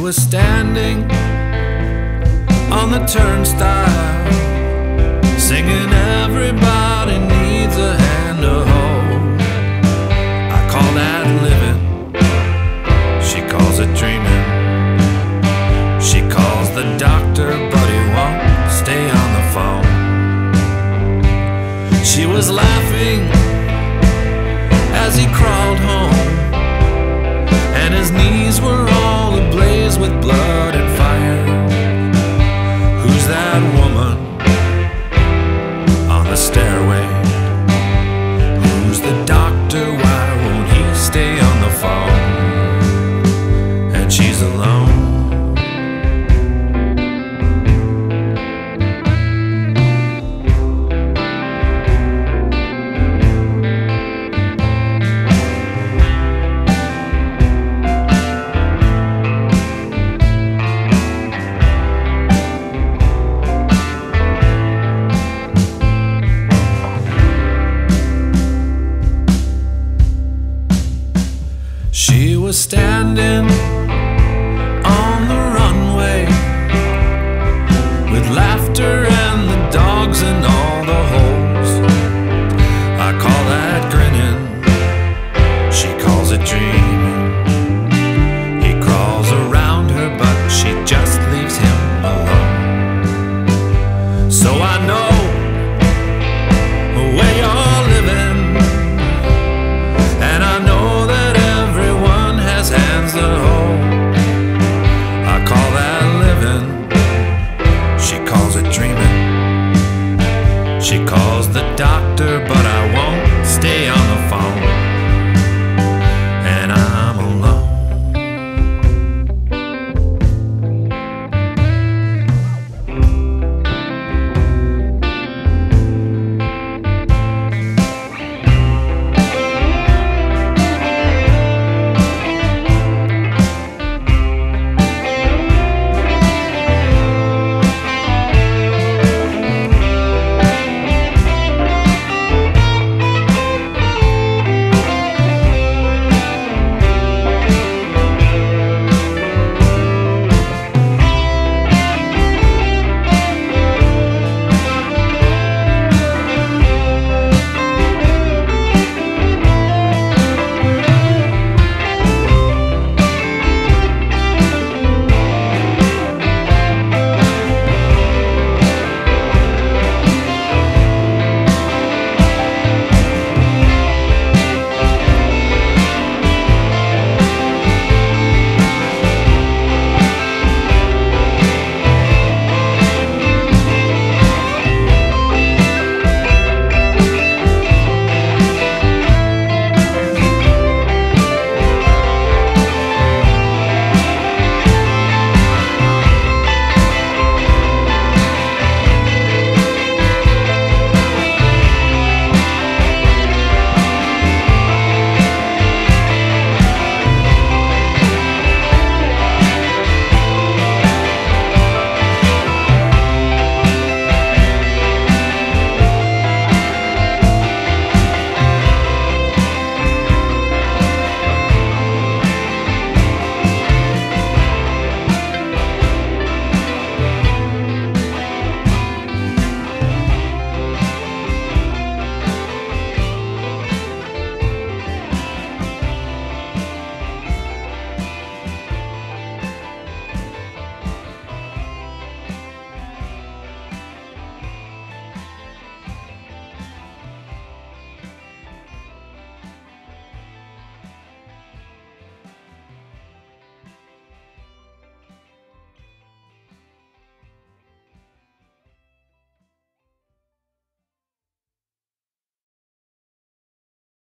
was standing on the turnstile, singing everybody needs a hand to hold. I call that living, she calls it dreaming. She calls the doctor but he won't stay on the phone. She was laughing as he crawled home, and his knees were all ablaze with blood and fire. Who's that woman on the stairway? Who's the doctor? Why won't he stay on the phone? And she's alone. She was standing